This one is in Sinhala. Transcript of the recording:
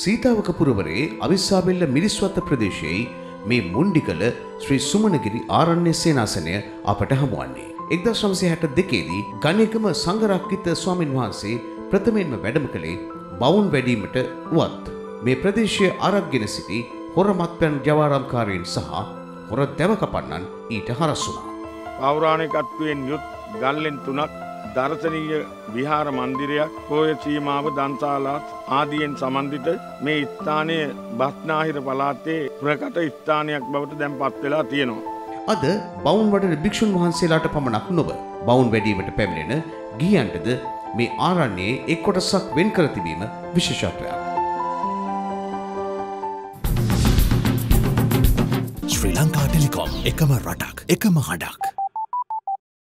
සීතාවක පුරවරේ අවිස්සාබෙල්ල මිරිස්වත්ත ප්‍රදේශයේ මේ මුන්ඩිකල ශ්‍රී සුමනගිරි ආරණ්‍ය සේනාසනය අපට හමුවන්නේ. 1962 දී ගණේගම සංඝරක්කිත ස්වාමින් වහන්සේ ප්‍රථමයෙන්ම වැඩම කළේ බවුන් වැඩීමට උවත් මේ ප්‍රදේශයේ ආරක්ගෙන සිටි හොර මත්පැන් ජවාරම්කාරයන් සහ හොර දැවකපන්නන් ඊට හරස් වුණා. පෞරාණිකත්වයෙන් යුත් ගල්ලෙන් 3ක් දර්ශනීය විහාර මන්දිරයක් පොය සීමාව දන්සාලාත් ආදියෙන් සමන්විත මේ ස්ථානයේ බස්නාහිර පළාතේ ප්‍රකට ස්ථානයක් බවට දැන් පත් වෙලා තියෙනවා. අද බවුන් වඩන භික්ෂුන් වහන්සේලාට පමණක් නොව බවුන් වැඩීමට පැමිණෙන ගිහියන්ටද මේ ආරණ්‍යයේ එක් කොටසක් වෙන් කර තිබීම විශේෂත්වයක්. ශ්‍රී ලංකා ටෙලිකොම් එකම රටක් එකම හඬක්.